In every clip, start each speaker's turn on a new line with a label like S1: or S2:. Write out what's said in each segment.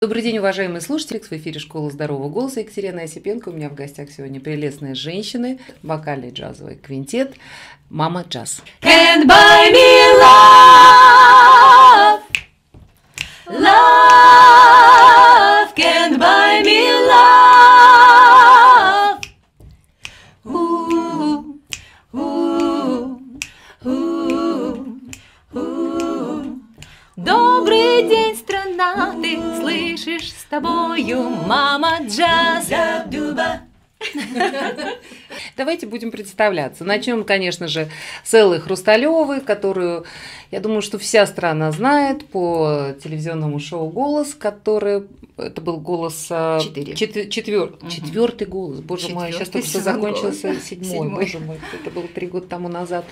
S1: Добрый день, уважаемые слушатели. В эфире «Школа здорового голоса». Екатерина Осипенко. У меня в гостях сегодня прелестные женщины, вокальный джазовый квинтет «Мама Джаз».
S2: Can't buy me love, love can't buy me love. Ooh, ooh, ooh, ooh. Добрый день, страна, ты слышишь, с тобою мама джаз.
S1: Давайте будем представляться. Начнем, конечно же, с Эллы Хрусталевой, которую, я думаю, что вся страна знает по телевизионному шоу «Голос», который, это был голос... Четвертый голос. Боже мой, сейчас только что закончился седьмой. Боже мой, это было 3 года тому назад.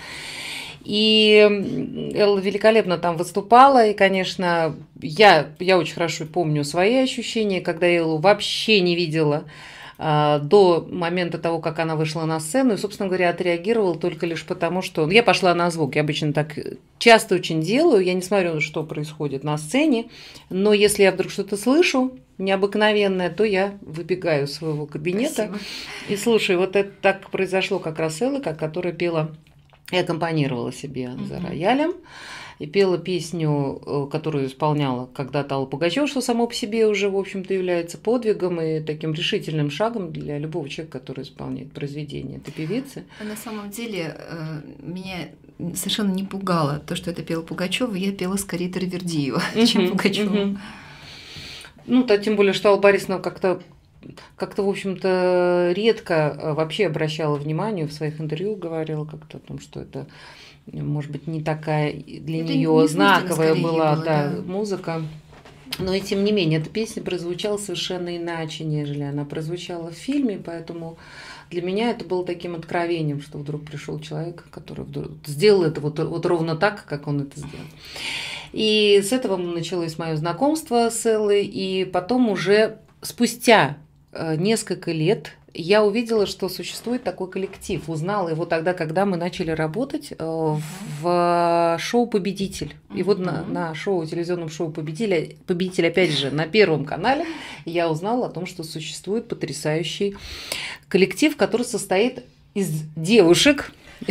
S1: И Элла великолепно там выступала, и, конечно, я очень хорошо помню свои ощущения, когда я Эллу вообще не видела до момента того, как она вышла на сцену, и, собственно говоря, отреагировала только лишь потому, что я пошла на звук. Я обычно так часто очень делаю, я не смотрю, что происходит на сцене, но если я вдруг что-то слышу необыкновенное, то я выбегаю из своего кабинета. Спасибо. И слушай, вот это так произошло как раз Элла, которая пела и аккомпанировала себе за роялем, и пела песню, которую исполняла когда-то Алла Пугачева, что само по себе уже, в общем-то, является подвигом и таким решительным шагом для любого человека, который исполняет произведение этой певицы.
S3: На самом деле меня совершенно не пугало то, что это пела Пугачева. Я пела скорее Таравердиева, чем Пугачева.
S1: Ну, то тем более, что Алла Борисовна как-то, в общем-то, редко вообще обращала внимание, в своих интервью говорила как-то о том, что это, может быть, не такая для нее знаковая была музыка. Но и тем не менее, эта песня прозвучала совершенно иначе, нежели она прозвучала в фильме, поэтому для меня это было таким откровением, что вдруг пришел человек, который вдруг сделал это вот ровно так, как он это сделал. И с этого началось мое знакомство с Эллой, и потом уже спустя несколько лет я увидела, что существует такой коллектив. Узнала его тогда, когда мы начали работать в шоу «Победитель». И вот на шоу, телевизионном шоу «Победитель», опять же, на Первом канале, я узнала о том, что существует потрясающий коллектив, который состоит из девушек,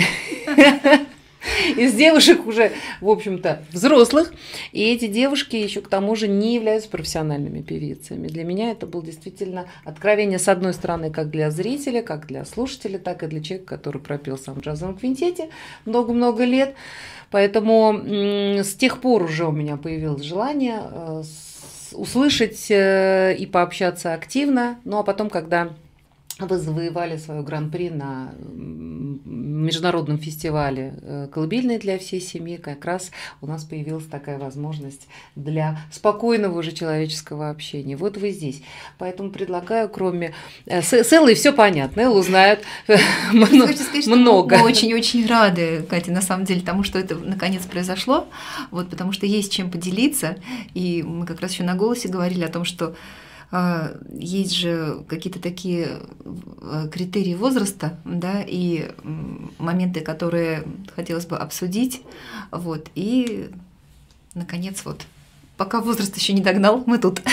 S1: уже, в общем-то, взрослых, и эти девушки еще к тому же не являются профессиональными певицами. Для меня это было действительно откровение, с одной стороны, как для зрителя, как для слушателя, так и для человека, который пропел сам в джазовом квинтете много-много лет. Поэтому с тех пор уже у меня появилось желание услышать и пообщаться активно. Ну а потом, когда вы завоевали свое гран-при на международном фестивале «Колыбельные для всей семьи», как раз у нас появилась такая возможность для спокойного уже человеческого общения. Вот вы здесь. Поэтому предлагаю, кроме... С Эллой все понятно, Эллу знают много.
S3: Мы очень-очень рады, Катя, на самом деле, тому, что это наконец произошло, вот, потому что есть чем поделиться. И мы как раз еще на «Голосе» говорили о том, что есть же какие-то такие критерии возраста, да, и моменты, которые хотелось бы обсудить, вот, и, наконец, вот, пока возраст еще не догнал, мы тут.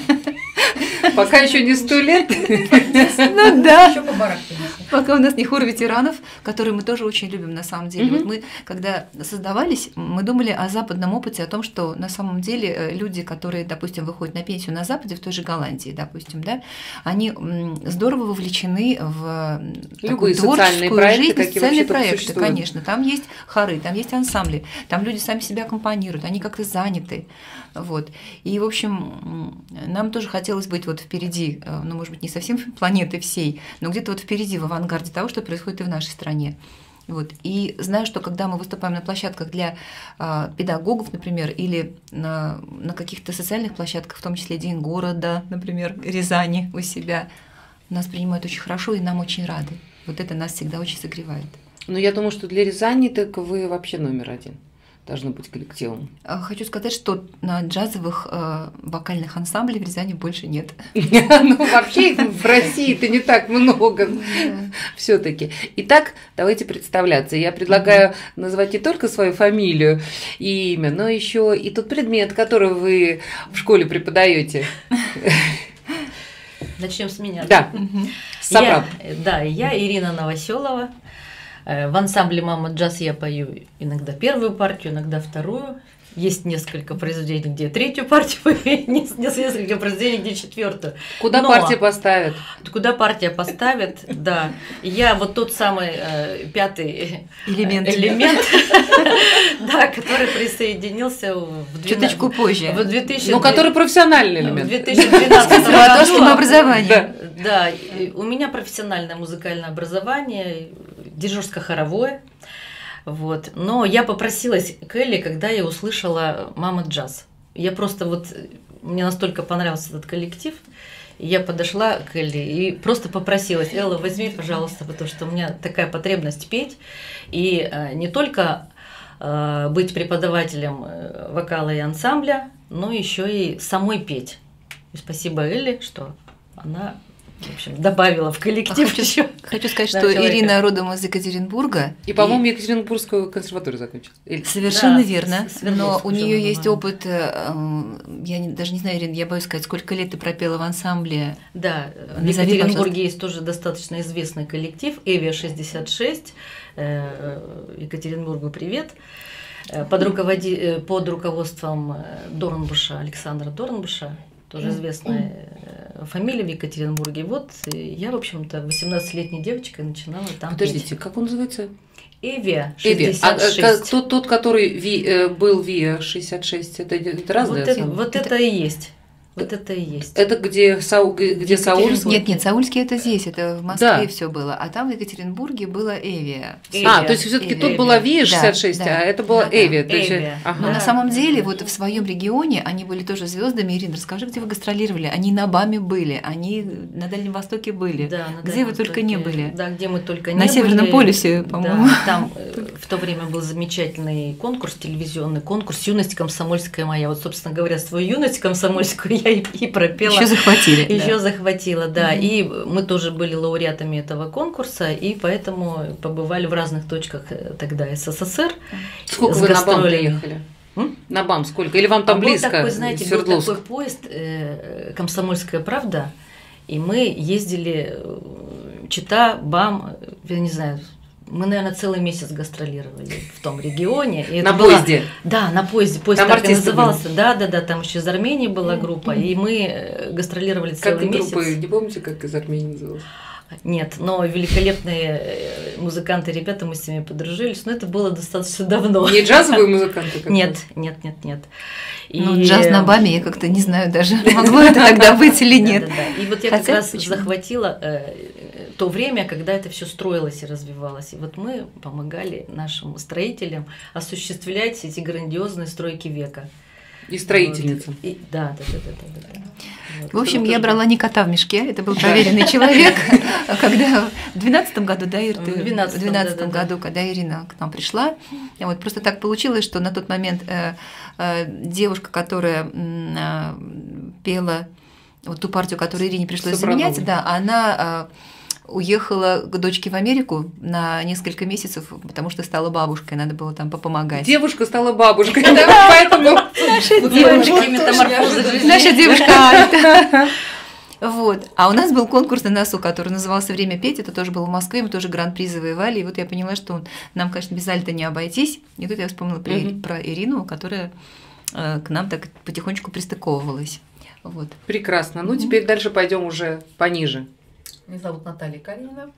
S1: Пока еще не 100 лет.
S3: Ну да. Пока у нас не хор ветеранов, который мы тоже очень любим на самом деле. Вот мы, когда создавались, мы думали о западном опыте, о том, что на самом деле люди, которые, допустим, выходят на пенсию на Западе, в той же Голландии, допустим, да, они здорово вовлечены в такую творческую жизнь, социальные проекты, конечно. Там есть хоры, там есть ансамбли, там люди сами себя аккомпанируют, они как-то заняты. Вот. И, в общем, нам тоже хотелось быть вот впереди, ну, может быть, не совсем планеты всей, но где-то вот впереди, в авангарде того, что происходит и в нашей стране. Вот. И знаю, что когда мы выступаем на площадках для педагогов, например, или на каких-то социальных площадках, в том числе День города, например, Рязани у себя, нас принимают очень хорошо, и нам очень рады. Вот это нас всегда очень согревает.
S1: Ну, я думаю, что для Рязани так вы вообще номер один. Должно быть коллективом.
S3: Хочу сказать, что джазовых вокальных ансамблей в Рязани больше нет.
S1: Ну, вообще их в России-то не так много все-таки. Итак, давайте представляться. Я предлагаю назвать не только свою фамилию и имя, но еще и тот предмет, который вы в школе преподаете.
S2: Начнем с меня.
S1: Да. Сопрано.
S2: Я Ирина Новоселова. В ансамбле «Мама джаз» я пою иногда первую партию, иногда вторую. Есть несколько произведений, где третью партию пою, несколько произведений, где четвертую.
S1: Куда партия поставит?
S2: Куда партия поставит, да. Я вот тот самый пятый элемент, да, который присоединился
S3: чуточку позже.
S2: В 2000...
S1: Ну, который профессиональный элемент.
S2: В 2012 году.
S3: образование.
S2: Да, у меня профессиональное музыкальное образование, дирижерско-хоровое. Вот. Но я попросилась к Элли, когда я услышала «Мама джаз». Я просто мне настолько понравился этот коллектив, я подошла к Элли и просто попросилась: Элла, возьми, пожалуйста, потому что у меня такая потребность петь. И не только быть преподавателем вокала и ансамбля, но еще и самой петь. И спасибо Элли, что она... В общем, добавила в коллектив еще.
S3: Хочу сказать, что Ирина родом из Екатеринбурга.
S1: И, по-моему, Екатеринбургскую консерваторию закончила.
S3: Совершенно верно. Но у нее есть опыт, я даже не знаю, Ирина, я боюсь сказать, сколько лет ты пропела в ансамбле.
S2: Да, в Екатеринбурге есть тоже достаточно известный коллектив, Эвия 66, Екатеринбургу привет. Под руководством Дорнбуша, Александра Дорнбуша, тоже известная фамилия в Екатеринбурге. Вот я, в общем-то, 18-летней девочкой начинала там
S1: Подождите, как он называется?
S2: Эвия 66.
S1: Тот, который был ВИА 66, это разное?
S2: Вот это и есть. Вот это и есть.
S1: Это где Саульский?
S3: Нет, Саульский это здесь, это в Москве все было, а там в Екатеринбурге была Эвия.
S1: То есть все-таки тут была ВИА 66, а это была Эвия.
S3: Но на самом деле вот в своем регионе они были тоже звездами. Ирина, расскажи, где вы гастролировали? Они на БАМе были, они на Дальнем Востоке были. Где вы только не были?
S2: Да, где мы только не были.
S3: На Северном полюсе, по-моему.
S2: Там в то время был замечательный конкурс, телевизионный конкурс «Юность комсомольская моя». Вот, собственно говоря, свою юность комсомольскую я и пропела.
S3: Еще захватили.
S2: Еще захватила, да. И мы тоже были лауреатами этого конкурса, и поэтому побывали в разных точках тогда СССР.
S1: Сколько вы на БАМ приехали? На БАМ сколько? Или вам там близко?
S2: Был такой, знаете, был такой поезд «Комсомольская правда», и мы ездили Чита, БАМ, я не знаю, мы, наверное, целый месяц гастролировали в том регионе. И
S1: на поезде?
S2: Да, на поезде. Поезд
S1: там
S2: так и назывался. Да, там еще из Армении была группа, и мы гастролировали целый месяц.
S1: Как группа, не помните, как из Армении называлась?
S2: Нет, но великолепные музыканты, ребята, мы с ними подружились, но это было достаточно давно.
S1: Не джазовые музыканты?
S2: Нет.
S3: Ну, джаз на БАМе, я как-то не знаю даже, могло это тогда быть или нет.
S2: И вот я как раз захватила то время, когда это все строилось и развивалось. И вот мы помогали нашим строителям осуществлять эти грандиозные стройки века.
S1: И строительницам.
S2: Да.
S3: В общем, я брала не кота в мешке, это был проверенный человек. Когда в 2012 году, да, Ир, ты в 2012 году, когда Ирина к нам пришла, вот просто так получилось, что на тот момент девушка, которая пела вот ту партию, которую Ирине пришлось заменять, да, она уехала к дочке в Америку на несколько месяцев, потому что стала бабушкой, надо было там попомогать.
S1: Девушка стала бабушкой, поэтому
S3: наша девушка. Вот. А у нас был конкурс на носу, который назывался «Время петь». Это тоже было в Москве, мы тоже гран-при завоевали. И вот я поняла, что нам, конечно, без альта не обойтись. И тут я вспомнила про Ирину, которая к нам так потихонечку пристыковывалась. Вот.
S1: Прекрасно. Ну, теперь дальше пойдем уже пониже.
S4: Меня зовут Наталья Калинина.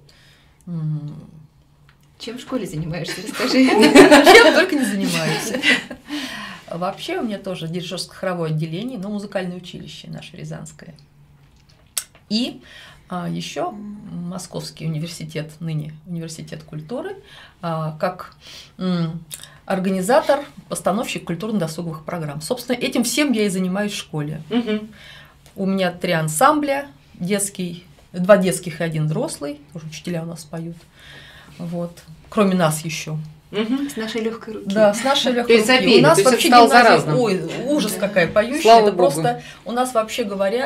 S3: Чем в школе занимаешься? Расскажи.
S4: Чем только не занимаюсь. Вообще у меня тоже дирижерско-хоровое отделение, но музыкальное училище наше Рязанское. И еще Московский университет, ныне университет культуры, как организатор, постановщик культурно-досуговых программ. Собственно, этим всем я и занимаюсь в школе. У меня 3 ансамбля, детский, 2 детских и 1 взрослый, тоже учителя у нас поют. Вот. Кроме нас еще.
S3: С нашей легкой руки.
S4: Да, с нашей легкой руки. У нас вообще гимназия, ой, ужас какая поющая. Это просто у нас, вообще говоря,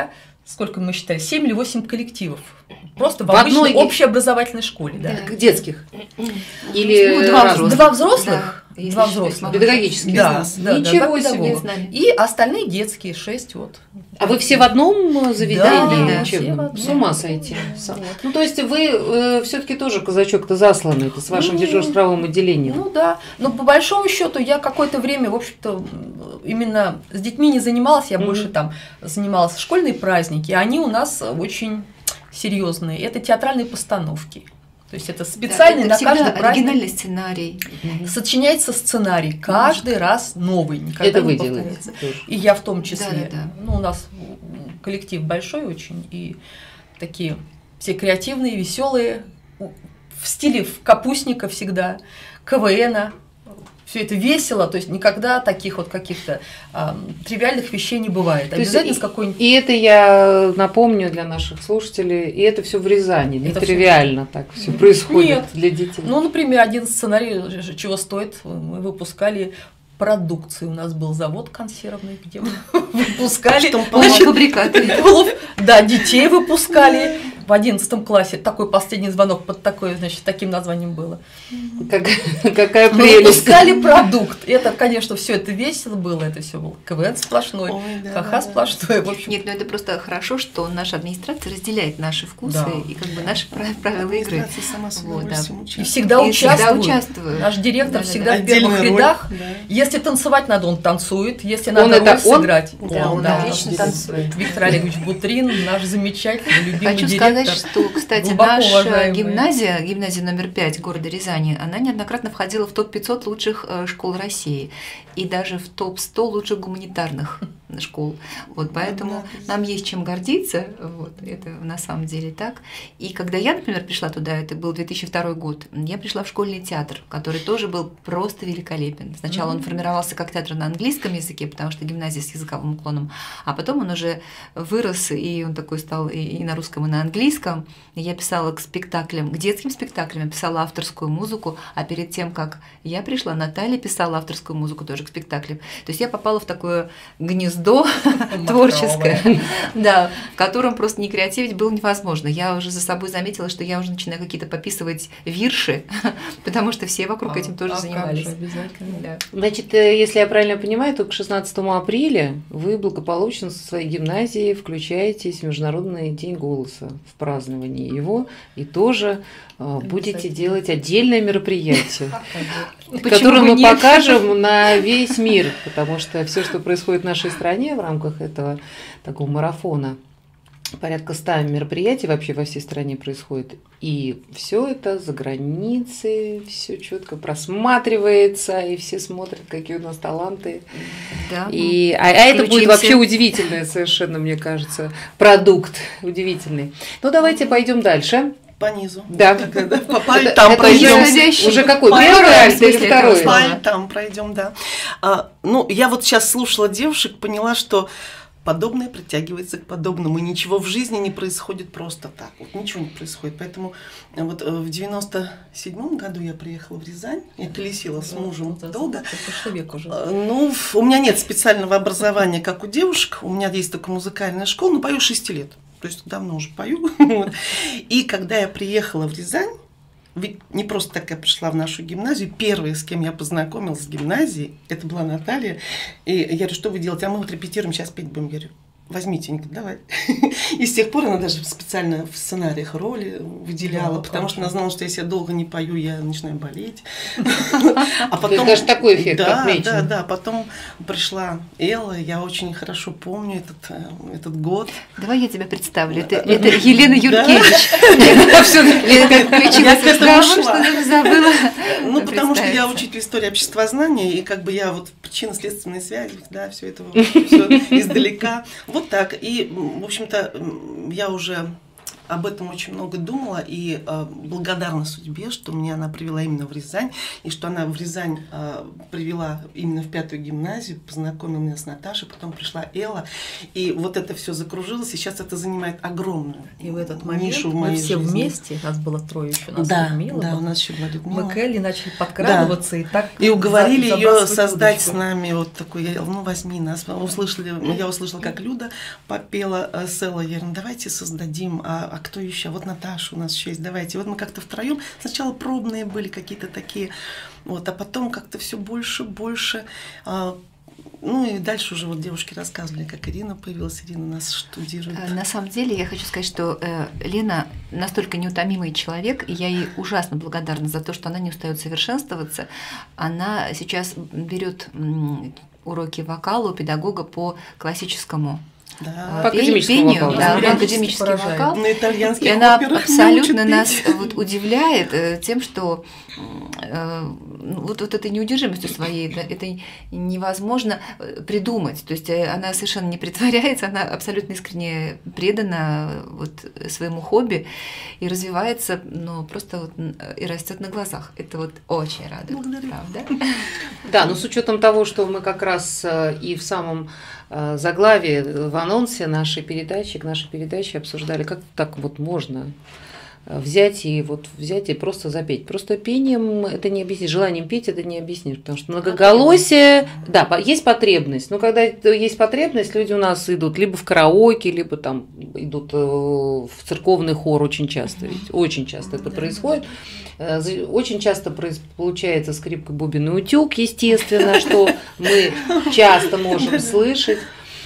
S4: сколько мы считали, 7 или 8 коллективов. Просто в
S1: одной
S4: обычной общеобразовательной школе. Да.
S1: Детских? Или
S3: Ну, два взрослых.
S4: Два взрослых.
S3: Да,
S4: Два
S3: если
S4: взрослых.
S1: Педагогических?
S4: Да, да,
S1: Ничего
S4: да,
S1: себе.
S4: И остальные детские, 6 вот.
S1: А вы все в одном заведении
S4: Да,
S1: учебном?
S4: все в одном.
S1: С ума сойти.
S4: Вот.
S1: Ну, то есть вы все-таки тоже казачок-то засланный с вашим дежурно-правовым отделением.
S4: Ну да, но по большому счету я какое-то время, в общем-то, именно с детьми не занималась, я больше там занималась в школьные праздники, они у нас очень серьезные. Это театральные постановки. То есть это специальный
S3: это
S4: на каждый праздник.
S3: оригинальный сценарий.
S4: Сочиняется сценарий каждый раз новый, никогда
S1: Это
S4: не
S1: вы
S4: повторяется.
S1: делаете.
S4: И я в том числе.
S3: Да.
S4: Ну, у нас коллектив большой очень, и такие все креативные, веселые, в стиле капустника всегда, КВНа. Все это весело, то есть никогда таких вот каких-то тривиальных вещей не бывает. Обязательно с какой-нибудь...
S1: И это я напомню для наших слушателей, и это все в Рязани, не
S4: Это
S1: тривиально так все происходит.
S4: Нет.
S1: Для детей.
S4: Ну, например, один сценарий, чего стоит, мы выпускали продукции. У нас был завод консервный, где мы выпускали
S3: Полуфабрикаты.
S4: Да, детей выпускали в 11 классе. Такой последний звонок под такое, значит, таким названием было.
S1: Какая
S4: Мы
S1: прелесть.
S4: выпускали продукт. Это, конечно, все это весело было, это все был КВН сплошной, ха-ха сплошной. В общем.
S3: Нет, ну это просто хорошо, что наша администрация разделяет наши вкусы
S4: Да.
S3: и как бы наши правила игры.
S5: Администрация сама с
S3: Вот,
S5: удовольствием
S4: И
S5: участвует.
S4: всегда
S3: И всегда
S4: участвует.
S3: участвую.
S4: Наш директор
S3: Да-да-да.
S4: всегда в
S5: Отдельная
S4: первых
S5: роль.
S4: рядах.
S5: Да.
S4: Если танцевать надо, он танцует. Если
S1: Он
S4: надо
S1: это
S4: роль
S1: он?
S4: сыграть,
S3: Да, он отлично
S4: да.
S3: танцует.
S4: Виктор Олегович Бутрин, наш замечательный, любимый
S3: Хочу
S4: директор.
S3: сказать, что, кстати,
S4: глубоко
S3: наша
S4: уважаемый.
S3: гимназия номер 5 города Рязани, она неоднократно входила в топ-500 лучших школ России и даже в топ-100 лучших гуманитарных школ. Вот поэтому нам есть чем гордиться. Вот, это на самом деле так. И когда я, например, пришла туда, это был 2002 год, я пришла в школьный театр, который тоже был просто великолепен. Сначала он формировался как театр на английском языке, потому что гимназия с языковым уклоном, а потом он уже вырос, и он такой стал и на русском, и на английском. И я писала к спектаклям, к детским спектаклям, я писала авторскую музыку, а перед тем, как я пришла, Наталья писала авторскую музыку тоже к спектаклям. То есть я попала в такое гнездо творческое, да, в котором просто не креативить было невозможно. Я уже за собой заметила, что я уже начинаю какие-то пописывать вирши, потому что все вокруг этим тоже занимались.
S4: Обязательно.
S3: Да.
S1: Значит, если я правильно понимаю, то к 16 апреля вы благополучно со своей гимназией включаетесь в Международный день голоса в праздновании его и тоже будете делать отдельное мероприятие, которое мы покажем на весь мир, потому что все, что происходит в нашей стране в рамках этого такого марафона, порядка 100 мероприятий вообще во всей стране происходит. И все это за границей, все четко просматривается, и все смотрят, какие у нас таланты.
S3: Да,
S1: А это будет вообще удивительный совершенно, мне кажется, продукт удивительный. Ну, давайте пойдем дальше.
S5: По низу.
S1: Да.
S5: По пальтам пройдем.
S1: Уже какой?
S5: По
S1: Первый альт или
S3: после
S1: второй?
S3: этого.
S5: Пальтам пройдем, да. Ну, я вот сейчас слушала девушек, поняла, что подобное притягивается к подобному. И ничего в жизни не происходит просто так. Вот ничего не происходит. Поэтому вот в 97-м году я приехала в Рязань. Я колесила с мужем долго.
S4: Прошлый век уже.
S5: Ну, у меня нет специального образования, как у девушек. У меня есть только музыкальная школа, но пою 6 лет. То есть давно уже пою. И когда я приехала в Рязань, ведь не просто так я пришла в нашу гимназию. Первая, с кем я познакомилась в гимназии, это была Наталья. И я говорю, что вы делаете? А мы вот репетируем, сейчас петь будем. Я говорю, возьмите, они говорят, давай. И с тех пор она даже специально в сценариях роли выделяла, потому что она знала, что если я долго не пою, я начинаю болеть. А потом
S1: даже такой эффект отмечен.
S5: Да. Потом пришла Элла, я очень хорошо помню этот год.
S3: Давай я тебя представлю. Это Елена Юркевич.
S5: Я к этому шла.
S3: Что забыла.
S5: Ну, потому что я
S3: представиться.
S5: учитель истории обществознания, и как бы я вот причинно-следственные связи, да, все это всё издалека. Вот так. И, в общем-то, я уже об этом очень много думала и благодарна судьбе, что меня она привела именно в Рязань, и что она в Рязань привела именно в 5-ю гимназию, познакомила меня с Наташей, потом пришла Элла, и вот это все закружилось, и сейчас это занимает огромную
S4: и в этот момент
S5: нишу в
S4: мы
S5: моей
S4: все
S5: жизни.
S4: вместе, нас было 3 еще, нас
S5: Да,
S4: Людмила,
S5: да, у нас еще была Людмила.
S4: Мы к Элле начали подкрадываться, и так
S5: и уговорили ее
S4: забрасывать
S5: создать
S4: удочку.
S5: с нами вот такой, я говорила, ну возьми нас, я услышала, как Люда попела с Эллой, я говорю, давайте создадим, а кто еще, вот Наташа у нас еще есть, давайте, вот мы как-то втроем, сначала пробные были какие-то такие, вот, а потом как-то все больше, ну и дальше уже вот девушки рассказывали, как Ирина появилась, Ирина нас штудирует.
S3: На самом деле я хочу сказать, что Лена настолько неутомимый человек, и я ей ужасно благодарна за то, что она не устает совершенствоваться. Она сейчас берет уроки вокала у педагога по классическому
S5: Да,
S1: академическому
S3: пению,
S1: вокалу.
S3: да,
S4: Да,
S3: академический
S4: поражает.
S3: вокал.
S5: на итальянских
S3: И она
S5: операх
S3: абсолютно
S5: не
S3: нас
S5: учат петь.
S3: вот удивляет тем, что вот этой неудержимостью своей, да, это невозможно придумать. То есть она совершенно не притворяется, она абсолютно искренне предана вот своему хобби и развивается, ну, просто вот и растет на глазах. Это вот очень радует.
S5: Благодарю.
S3: Правда?
S1: Да, но с учетом того, что мы как раз и в самом заглавии, в анонсе нашей передачи обсуждали, как так вот можно взять и просто запеть. Просто пением это не объяснишь, желанием петь это не объяснишь, потому что многоголосие, да, есть потребность, но когда есть потребность, люди у нас идут либо в караоке, либо там идут в церковный хор очень часто, ведь очень часто это происходит. Очень часто получается скрипка, бубен и утюг, естественно, что мы часто можем слышать.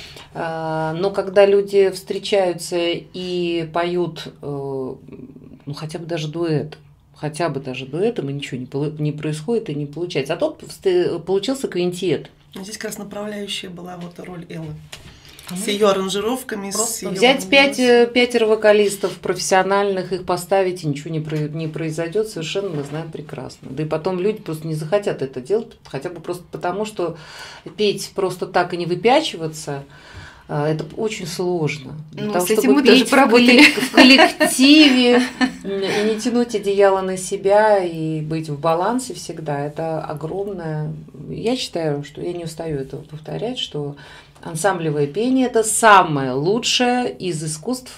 S1: Но когда люди встречаются и поют, ну хотя бы даже дуэтом, и ничего не происходит и не получается. А тут получился квинтет.
S5: Здесь как раз направляющая была вот роль Эллы. С ее аранжировками.
S1: Взять 5 вокалистов профессиональных, их поставить, и ничего не произойдет, совершенно мы знаем прекрасно. Да и потом люди просто не захотят это делать, хотя бы просто потому, что петь просто так и не выпячиваться, это очень сложно.
S3: Ну,
S1: Потому
S3: с этим
S1: чтобы
S3: мы тоже
S1: петь
S3: поработали.
S1: в коллективе и не тянуть одеяло на себя и быть в балансе всегда, это огромное. Я считаю, что я не устаю этого повторять, что ансамблевое пение – это самое лучшее из искусств,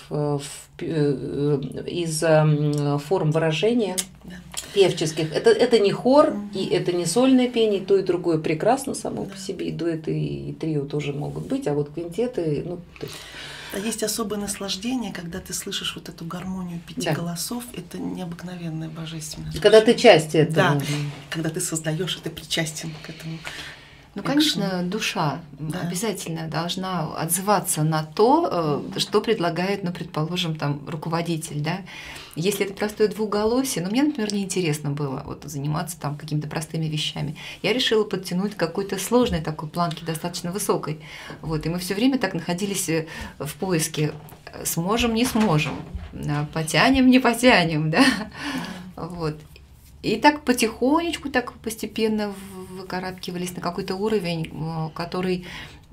S1: из форм выражения певческих. Это не хор, и это не сольное пение, и то и другое прекрасно само по себе, и дуэты, и трио тоже могут быть, а вот квинтеты, ну…
S5: Есть особое наслаждение, когда ты слышишь вот эту гармонию 5 голосов, это необыкновенное божественное.
S1: Когда ты часть этого.
S5: Да, когда ты создаешь, ты причастен к этому.
S3: Ну, конечно, душа обязательно должна отзываться на то, что предлагает, ну, предположим, там, руководитель, да. Если это простое двуголосие, ну, мне, например, неинтересно было вот заниматься там какими-то простыми вещами. Я решила подтянуть какой-то сложной такой планки, достаточно высокой. Вот, и мы все время так находились в поиске, сможем, не сможем, потянем, не потянем, да. Вот. И так потихонечку, так постепенно выкарабкивались на какой-то уровень, который,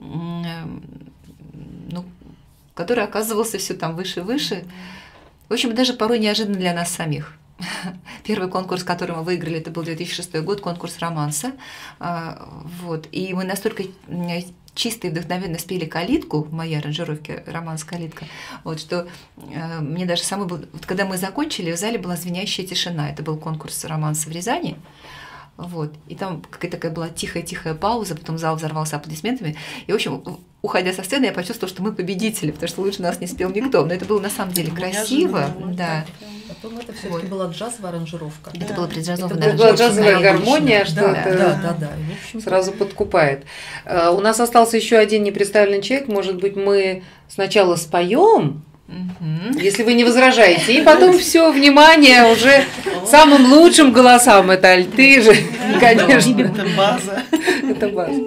S3: ну, который оказывался все там выше и выше. В общем, даже порой неожиданно для нас самих. Первый конкурс, который мы выиграли, это был 2006 год, конкурс романса. Вот. И мы настолько чисто и вдохновенно спели «Калитку» в моей аранжировке, романс «Калитка», вот, что мне даже самой было… Вот когда мы закончили, в зале была звенящая тишина. Это был конкурс романса в Рязани. Вот. И там какая-то такая была тихая-тихая пауза, потом зал взорвался аплодисментами. И, в общем, уходя со сцены, я почувствовала, что мы победители, потому что лучше нас не спел никто. Но это было на самом деле красиво. Да.
S4: Потом это все-таки была джазовая аранжировка.
S3: Это была преджазовая
S1: Это была джазовая гармония, что это
S4: Да.
S1: сразу подкупает. У нас остался еще один непредставленный человек. Может быть, мы сначала споем, если вы не возражаете, и потом все внимание уже самым лучшим голосам. Это альты же, конечно.
S5: Это база.
S1: Это база.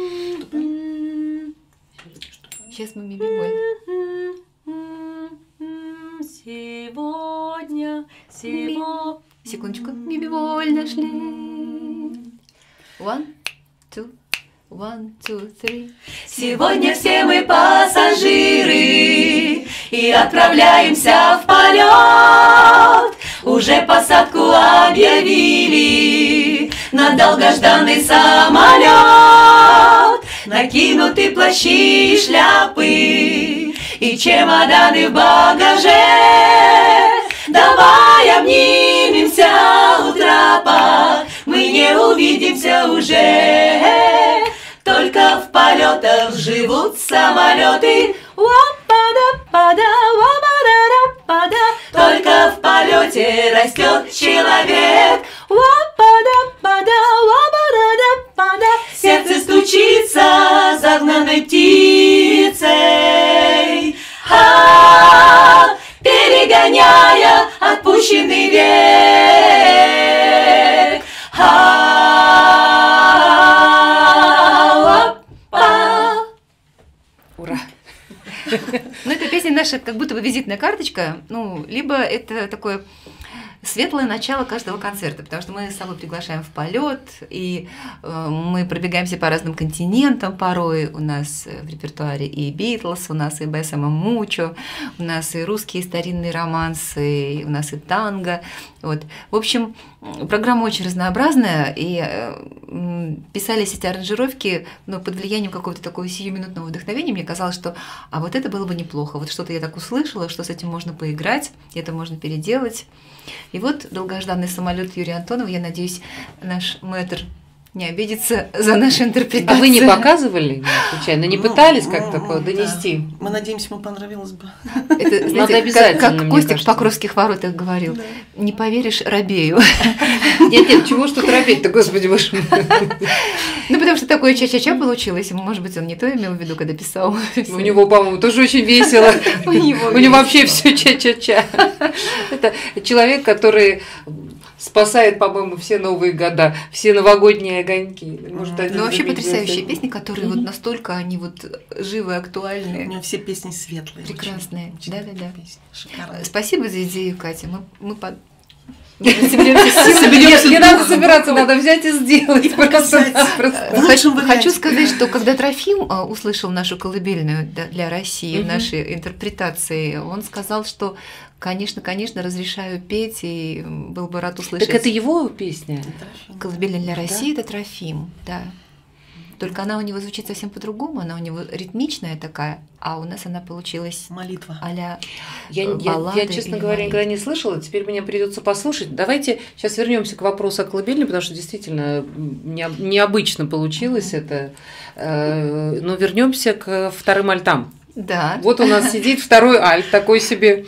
S3: Сейчас мы ми бемоль.
S2: Сегодня.
S3: Секундочку. Ми бемоль нашли. 1, 2, 1, 2, 3.
S2: Сегодня все мы пассажиры,
S3: и отправляемся в полет. Уже посадку объявили на долгожданный самолет. Накинуты плащи и шляпы и чемоданы в багаже. Давай обнимемся у трапа, мы не увидимся уже. Только в полетах живут самолеты. Только в полете растет человек. Сердце стучится загнанной птицей, перегоняя отпущенный век.
S1: Ура!
S3: Ну, эта песня наша как будто бы визитная карточка, ну, либо это такое светлое начало каждого концерта, потому что мы с собой приглашаем в полет, и мы пробегаемся по разным континентам порой. У нас в репертуаре и Битлз, у нас и Бессама Мучо, у нас и русские старинные романсы, у нас и танго. Вот. В общем, программа очень разнообразная, и писались эти аранжировки, но под влиянием какого-то такого сиюминутного вдохновения. Мне казалось, что а вот это было бы неплохо. Вот что-то я так услышала, что с этим можно поиграть, и это можно переделать. И вот долгожданный самолет Юрия Антонова. Я надеюсь, наш мэтр не обидится за нашу интерпретацию.
S1: А вы не показывали, случайно? Не пытались как-то донести?
S5: Да. Мы надеемся, ему понравилось бы.
S3: Это, знаете,
S1: надо обязательно,
S3: как Костя
S1: кажется.
S3: в Покровских воротах говорил.
S5: Да.
S3: Не поверишь, робею.
S1: Нет, чего ж тут робеть-то, господи боже мой.
S3: Ну, потому что такое ча-ча-ча получилось. Может быть, он не то имел в виду, когда писал.
S1: У него, по-моему, тоже очень весело. У него вообще все ча-ча-ча. Это человек, который спасает, по-моему, все новые года, все новогодние огоньки. Может,
S3: Ну, вообще потрясающие песни, которые вот настолько они вот живы,
S5: У
S3: актуальные.
S5: него все песни светлые.
S3: Прекрасные.
S5: Очень
S3: Да-да-да.
S5: песни, шикарные.
S3: Спасибо за идею, Катя. Мы
S1: Соберемся. Не надо собираться, надо взять и сделать.
S3: Хочу сказать, что когда Трофим услышал нашу колыбельную для России, нашей интерпретации, он сказал, что, конечно, разрешаю петь, и был бы рад услышать.
S1: Так это его песня?
S3: Колыбельная для России – это Трофим, да. Только она у него звучит совсем по-другому, она у него ритмичная такая, а у нас она получилась
S5: Молитва.
S3: а-ля
S1: Я,
S3: баллады
S1: честно
S3: или
S1: говоря,
S3: молитвы.
S1: никогда не слышала, теперь мне придется послушать. Давайте сейчас вернемся к вопросу о колыбельной, потому что действительно необычно получилось это. Но вернемся к вторым альтам.
S3: Да.
S1: Вот у нас сидит второй альт, такой себе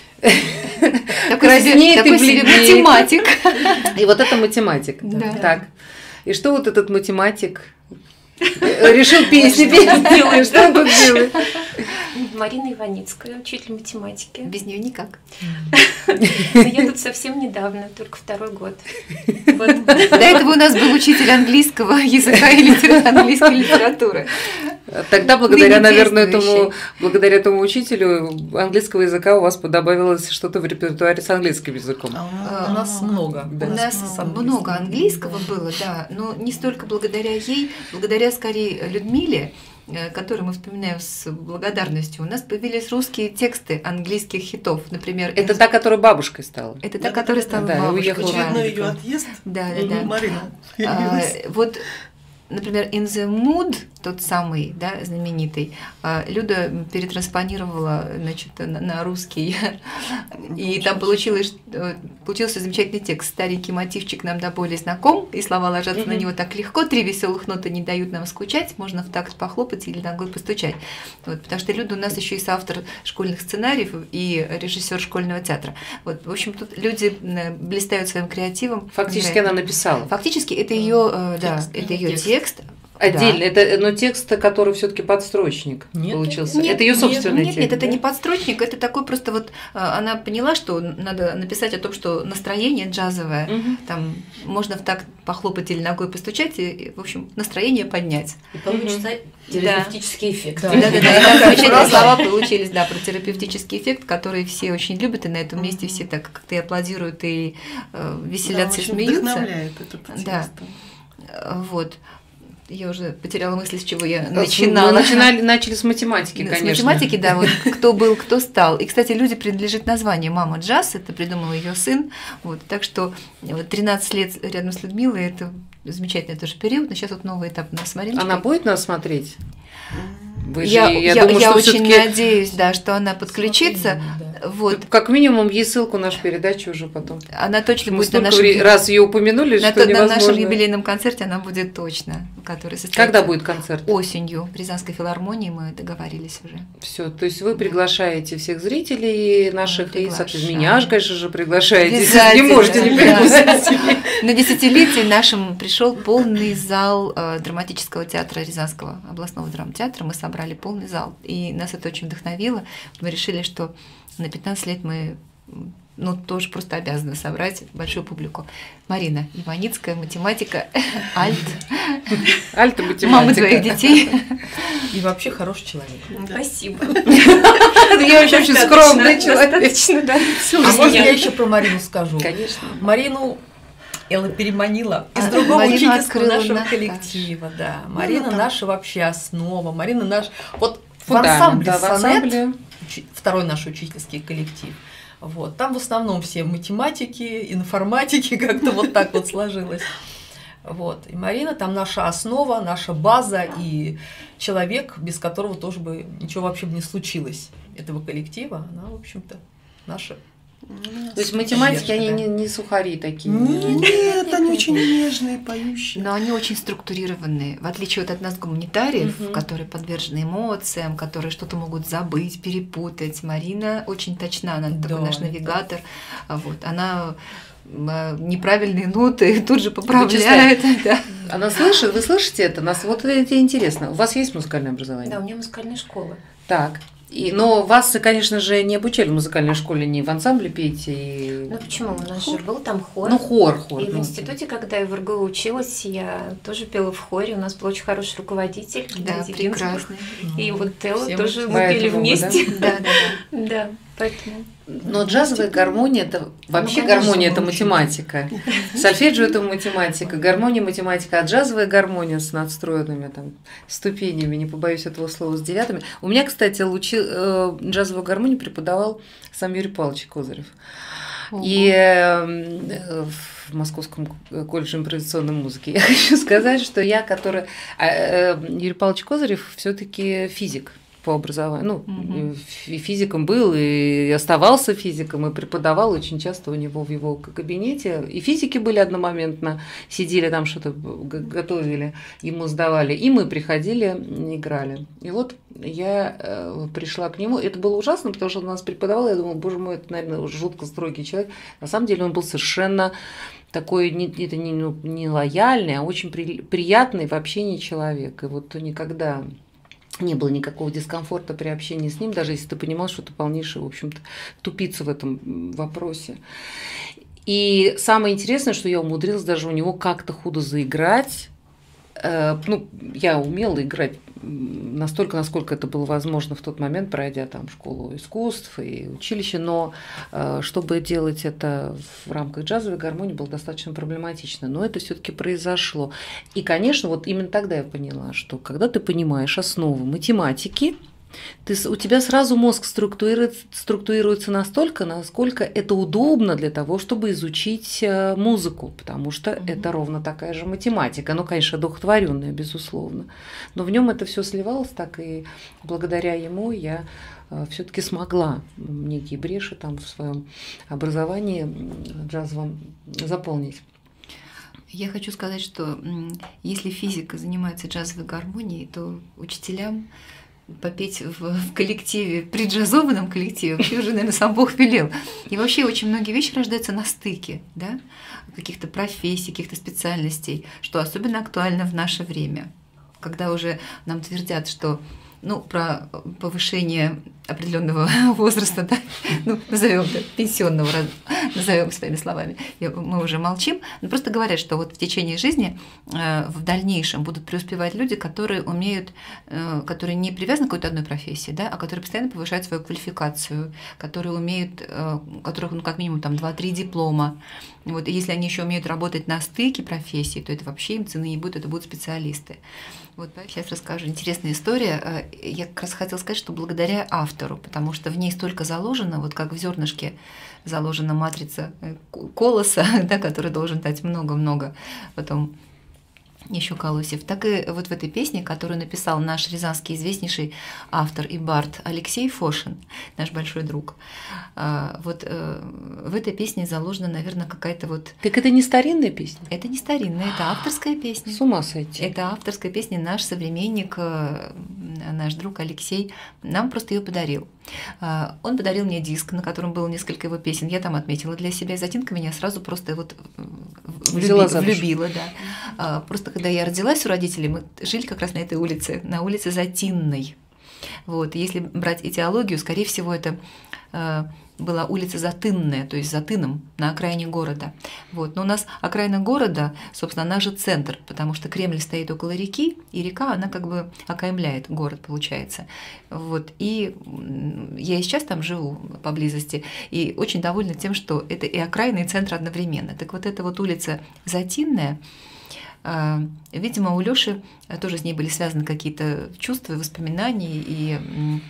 S3: Такой себе
S1: бледнеет.
S3: математик.
S1: И вот это математик.
S3: Да.
S1: Так. И что вот этот математик решил песни делать? Что он тут делает?
S6: Марина Иваницкая, учитель математики.
S3: Без нее никак.
S6: Но я тут совсем недавно, только второй год. Вот.
S3: До этого у нас был учитель английского языка и английской литературы.
S1: Тогда благодаря,
S3: Ныне
S1: наверное,
S3: действующий.
S1: благодаря этому учителю английского языка у вас добавилось что-то в репертуаре с английским языком.
S4: У нас много.
S3: У нас много английского было, да, но не столько благодаря ей, благодаря скорее Людмиле, которую мы вспоминаем с благодарностью. У нас появились русские тексты английских хитов, например.
S1: Это та, которая бабушкой стала.
S3: Это та, которая стала
S1: Да,
S3: бабушкой.
S1: уехала.
S5: Очередной ее отъезд.
S3: Да.
S5: Марина.
S3: Вот, например, In the Mood, тот самый, да, знаменитый, Люда перетранспонировала, значит, на русский, и там получился замечательный текст. Старенький мотивчик нам до боли знаком, и слова ложатся на него так легко, 3 веселых ноты не дают нам скучать, можно в такт похлопать или ногой постучать. Вот, потому что Люда у нас еще и соавтор школьных сценариев и режиссер школьного театра. Вот, в общем, тут люди блистают своим креативом.
S1: Фактически она написала.
S3: Фактически это ее, да, это ее текст.
S1: Отдельно, это текст, который все-таки подстрочник получился. Это ее собственный текст.
S3: Нет, это не подстрочник, это такой просто вот она поняла, что надо написать о том, что настроение джазовое, там можно в такт похлопать или ногой постучать, и, в общем, настроение поднять.
S2: И получится терапевтический эффект.
S3: Да. Замечательные слова получились, да, про терапевтический эффект, который все очень любят, и на этом месте все так как-то и аплодируют, и веселятся, и смеются.
S5: Вдохновляет этот текст.
S3: Да. Вот. Я уже потеряла мысль, с чего я начинала.
S1: Мы начали с математики, конечно.
S3: С математики, да, вот кто был, кто стал. И, кстати, люди принадлежит названию «Мама джаз», это придумал ее сын. Вот, так что 13 лет рядом с Людмилой – это замечательный тоже период. Но сейчас вот новый этап у нас с Мариночкой.
S1: Она будет нас смотреть?
S3: Я очень надеюсь, да, что она подключится. Вот.
S1: Как минимум, ей ссылку на нашу передачу уже потом.
S3: Она точно будет на нашем...
S1: Раз ее упомянули, что невозможно.
S3: На нашем юбилейном концерте она будет точно, который состоится...
S1: Когда будет концерт?
S3: Осенью. В Рязанской филармонии мы договорились уже.
S1: Все, то есть вы приглашаете всех зрителей наших, и, соответственно, меня, конечно же, приглашаете. Не можете не пригласить.
S3: На десятилетие нашему пришел полный зал драматического театра Рязанского областного драмтеатра. Мы собрали полный зал. И нас это очень вдохновило. Мы решили, что на 15 лет мы тоже просто обязаны собрать большую публику. Марина Иваницкая, математика, альт.
S1: Альт и математика.
S3: Мама двоих детей.
S4: И вообще хороший человек.
S6: Спасибо.
S1: Я очень скромный человек.
S6: Достаточно, да.
S4: А можно я еще про Марину скажу?
S1: Конечно.
S4: Марину Элла переманила из другого учительского нашего коллектива. Да. Марина наша вообще основа. Марина наш... Вот в ансамбле «Сонет», второй наш учительский коллектив, вот, там в основном все математики, информатики, как-то вот так вот сложилось. Вот. И Марина там наша основа, наша база и человек, без которого тоже бы ничего вообще бы не случилось этого коллектива. Она, в общем-то, наша.
S1: То есть математики, они не сухари такие?
S5: Нет, они очень нежные, поющие.
S3: Но они очень структурированные, в отличие от нас, гуманитариев, которые подвержены эмоциям, которые что-то могут забыть, перепутать. Марина очень точна, она такой наш навигатор. Вот. Она неправильные ноты тут же поправляет. Да.
S1: Она слышит, вы слышите это? Вот это интересно. У вас есть музыкальное образование?
S6: Да, у меня музыкальная школа.
S1: Так. Но вас, конечно же, не обучали в музыкальной школе, не в ансамбле пейте.
S6: Ну почему? У нас же был там хор.
S1: Ну, хор.
S6: И в институте, когда я в РГУ училась, я тоже пела в хоре. У нас был очень хороший руководитель.
S3: Да, прекрасный.
S6: И вот Элла тоже мы пели вместе. Да, поэтому...
S1: Но джазовая гармония – это вообще гармония – это математика. Сольфеджио – это математика, гармония – математика, а джазовая гармония с надстроенными там ступенями, не побоюсь этого слова, с девятыми. У меня, кстати, джазовую гармонию преподавал сам Юрий Павлович Козырев. И в Московском колледже импровизационной музыки. Я хочу сказать, что Юрий Павлович Козырев все-таки физик по образованию. Физиком был и оставался физиком, и преподавал очень часто у него в его кабинете. И физики были одномоментно, сидели там, что-то готовили, ему сдавали, и мы приходили, играли. И вот я пришла к нему. Это было ужасно, потому что он нас преподавал. Я думала, боже мой, это, наверное, жутко строгий человек. На самом деле он был совершенно такой, не лояльный, а очень приятный в общении человек. И вот никогда не было никакого дискомфорта при общении с ним, даже если ты понимал, что ты полнейший, в общем-то, тупица в этом вопросе. И самое интересное, что я умудрилась даже у него как-то худо заиграть. Я умела играть настолько, насколько это было возможно в тот момент, пройдя там школу искусств и училище, но чтобы делать это в рамках джазовой гармонии было достаточно проблематично, но это все-таки произошло. И, конечно, вот именно тогда я поняла, что когда ты понимаешь основы математики, у тебя сразу мозг структурируется настолько, насколько это удобно для того, чтобы изучить музыку, потому что это ровно такая же математика, конечно, одухотворенная, безусловно, но в нем это все сливалось, так и благодаря ему я все-таки смогла некие бреши там в своем образовании джазовом заполнить.
S3: Я хочу сказать, что если физика занимается джазовой гармонией, то учителям попеть в коллективе, при джазованном коллективе, вообще уже, наверное, сам Бог велел. И вообще очень многие вещи рождаются на стыке, да, каких-то профессий, каких-то специальностей, что особенно актуально в наше время, когда уже нам твердят, что ну, про повышение определенного возраста, да, ну, назовем это пенсионного, назовем своими словами, мы уже молчим, но просто говорят, что вот в течение жизни в дальнейшем будут преуспевать люди, которые умеют, которые не привязаны к какой-то одной профессии, да, а которые постоянно повышают свою квалификацию, которые умеют, у которых, ну, как минимум, там 2-3 диплома. Вот, и если они еще умеют работать на стыке профессий, то это вообще им цены не будет, это будут специалисты. Вот сейчас расскажу. Интересная история. Я как раз хотела сказать, что благодаря автору, потому что в ней столько заложено, вот как в зернышке заложена матрица колоса, да, который должен дать много-много потом еще колосьев, так и вот в этой песне, которую написал наш рязанский известнейший автор и бард Алексей Фошин, наш большой друг. Вот в этой песне заложена, наверное, какая-то вот...
S1: Так это не старинная песня?
S3: Это не старинная, это авторская песня.
S1: С ума сойти.
S3: Это авторская песня, наш современник, наш друг Алексей нам просто ее подарил. Он подарил мне диск, на котором было несколько его песен. Я там отметила для себя. Затинка меня сразу просто вот влюбила, да. Просто когда я родилась у родителей, мы жили как раз на этой улице, на улице Затинной. Вот. Если брать этиологию, скорее всего, это была улица Затынная, то есть за Тыном, на окраине города. Вот. Но у нас окраина города, собственно, она же центр, потому что Кремль стоит около реки, и река, она как бы окаймляет город, получается. Вот. И я и сейчас там живу поблизости, и очень довольна тем, что это и окраина, и центр одновременно. Так вот эта вот улица Затинная, видимо, у Лёши тоже с ней были связаны какие-то чувства, воспоминания, и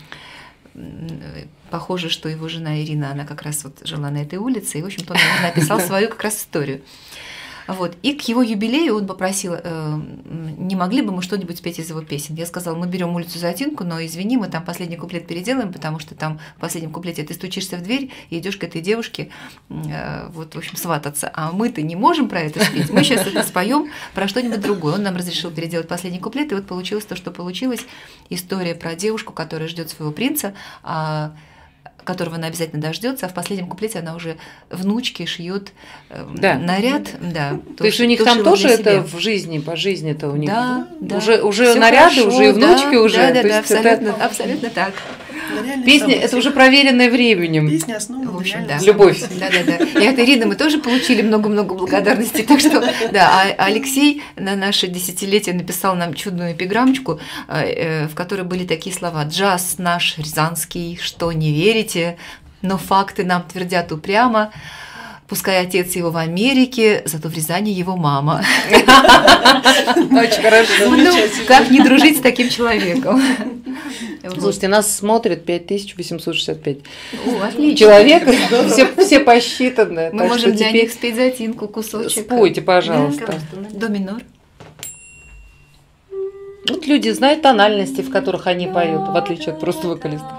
S3: похоже, что его жена Ирина, она как раз вот жила на этой улице, и, в общем-то, он, наверное, написал свою как раз историю. Вот. И к его юбилею он попросил, не могли бы мы что-нибудь спеть из его песен. Я сказала, мы берем улицу Затинку, но извини, мы там последний куплет переделаем, потому что там в последнем куплете ты стучишься в дверь и идешь к этой девушке, вот, в общем, свататься. А мы-то не можем про это спеть. Мы сейчас это споем про что-нибудь другое. Он нам разрешил переделать последний куплет, и вот получилось то, что получилось. История про девушку, которая ждет своего принца, которого она обязательно дождется, а в последнем куплете она уже внучке шьет наряд. Да,
S1: то есть у них там тоже это в жизни, по жизни это у них
S3: да,
S1: уже наряды, хорошо, уже и внучки
S3: да,
S1: уже.
S3: Да, абсолютно так.
S1: Песня это уже проверенная временем.
S5: Песня основана,
S3: в общем,
S1: да. Любовь.
S3: Да. И от Ирины мы тоже получили много-много благодарностей. Так что, да, а Алексей на наше десятилетие написал нам чудную эпиграммочку, в которой были такие слова: «Джаз наш рязанский, что не верите, но факты нам твердят упрямо. Пускай отец его в Америке, зато в Рязани его мама».
S1: Очень хорошо.
S3: Ну, как не дружить с таким человеком?
S1: Слушайте, нас смотрит 5865
S3: отлично.
S1: Человек, все посчитаны.
S3: Мы можем для них спеть Затинку, кусочек.
S1: Спойте, пожалуйста.
S3: До минор.
S1: Вот люди знают тональности, в которых они поют, в отличие от просто вокалистов.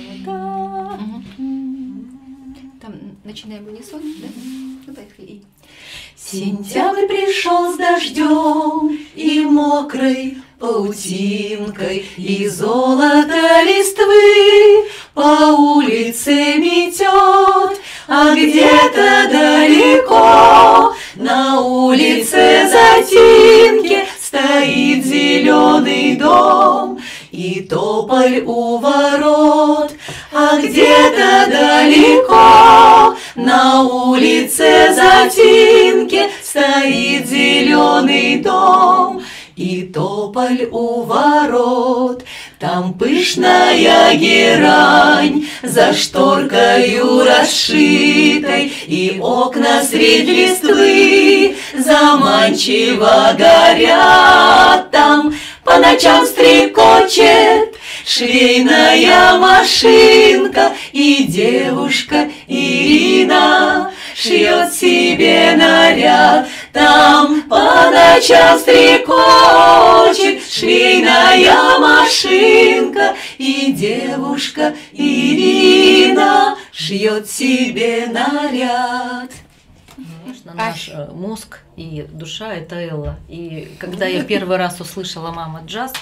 S3: Там начинаем унисон, да? Ну, поехали.
S7: Сентябрь пришел с дождем и мокрой паутинкой, и золото листвы по улице метет, а где-то далеко на улице Затинке стоит зеленый дом и тополь у ворот, а где-то далеко на улице Затинке стоит зеленый дом и тополь у ворот. Там пышная герань за шторкою расшитой, и окна средь листвы заманчиво горят. Там по ночам стрекочет швейная машинка, и девушка Ирина шьет себе наряд. Там по ночам стрекочет швейная машинка, и девушка Ирина шьет себе наряд.
S2: Конечно, наш мозг и душа – это Элла. И когда я первый раз услышала «Мама Джаз»,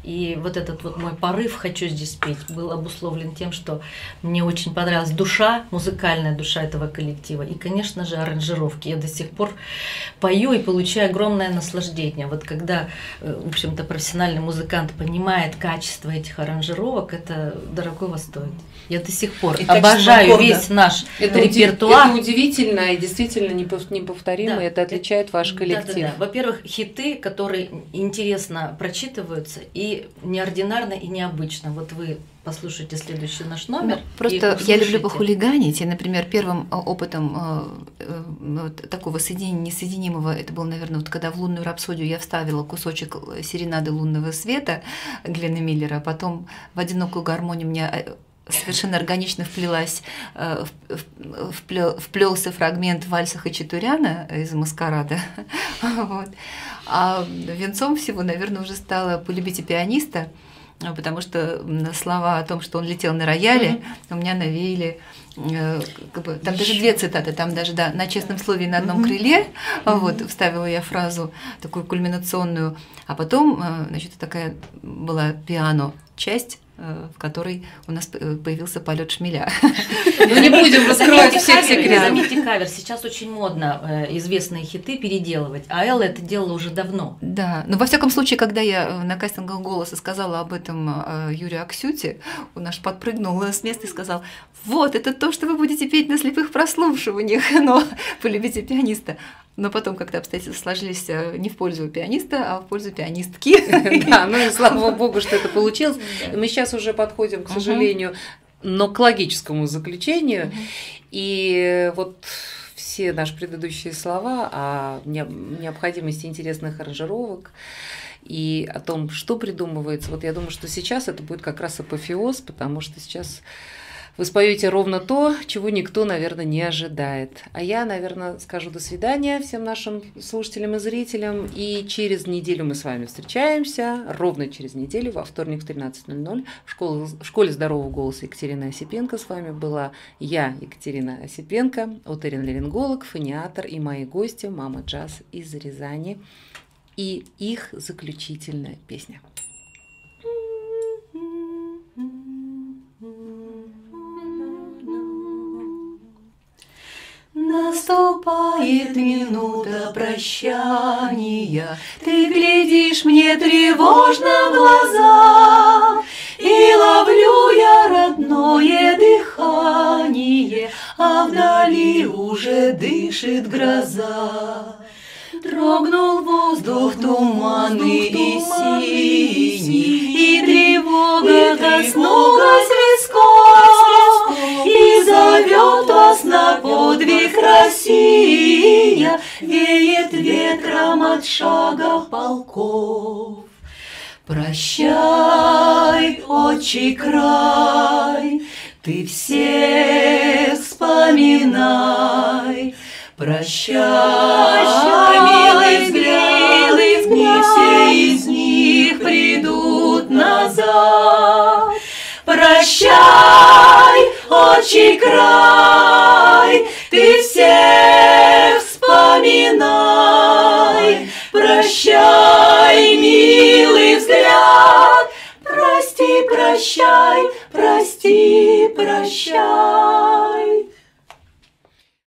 S2: И вот этот вот мой порыв «хочу здесь петь» был обусловлен тем, что мне очень понравилась душа, музыкальная душа этого коллектива. И, конечно же, аранжировки. Я до сих пор пою и получаю огромное наслаждение. Вот когда, в общем-то, профессиональный музыкант понимает качество этих аранжировок, это дорогого стоит. Я до сих пор
S5: И
S2: обожаю весь наш репертуар.
S1: Это удивительно и действительно неповторимо,
S2: Да.
S1: это отличает ваш коллектив.
S2: Да. Во-первых, хиты, которые интересно прочитываются и неординарно и необычно. Вот вы послушайте следующий наш номер.
S3: Просто я люблю похулиганить, и, например, первым опытом такого соединения несоединимого, это было, наверное, вот когда в «Лунную рапсодию» я вставила кусочек серенады лунного света Гленна Миллера, а потом в «Одинокую гармонию» мне совершенно органично вплелся фрагмент вальса Хачатуряна из «Маскарада». Вот. А венцом всего, наверное, уже стало «Полюбите пианиста», потому что слова о том, что он летел на рояле, у меня навеяли, там даже две цитаты, там даже на честном слове и на одном крыле, вот, вставила я фразу такую кульминационную, а потом, значит, такая была пиано-часть, в которой у нас появился полет шмеля.
S1: Ну, не будем раскрывать всех секретов.
S2: Заметьте кавер. Сейчас очень модно известные хиты переделывать, а Элла это делала уже давно.
S3: Да, но во всяком случае, когда я на кастинге «Голоса» сказала об этом Юрию Аксюте, он аж подпрыгнул с места и сказал: вот, это то, что вы будете петь на слепых прослушиваниях, но полюбите пианиста. Но потом как-то обстоятельства сложились не в пользу пианиста, а в пользу пианистки.
S1: Да, ну и слава богу, что это получилось. Мы сейчас уже подходим, к сожалению, но к логическому заключению. И вот все наши предыдущие слова о необходимости интересных аранжировок и о том, что придумывается. Вот я думаю, что сейчас это будет как раз апофеоз, потому что сейчас вы споете ровно то, чего никто, наверное, не ожидает. А я, наверное, скажу до свидания всем нашим слушателям и зрителям. И через неделю мы с вами встречаемся, ровно через неделю, во вторник в 13:00 в школе здорового голоса Екатерины Осипенко. С вами была я, Екатерина Осипенко, оториноларинголог, фониатор, и мои гости «Мама Джаз» из Рязани. И их заключительная песня.
S7: Наступает минута прощания, ты глядишь мне тревожно в глаза, и ловлю я родное дыхание, а вдали уже дышит гроза. Дрогнул воздух туманный и синий, и тревога коснулась висков, и зовет вас на подвиг Россия, веет ветром от шагов полков. Прощай, отчий край, ты всех вспоминай. Прощай, милый взгляд, не все из них придут назад. Прощай, отчий край, ты всех вспоминай. Прощай, милый взгляд, прости, прощай, прости, прощай.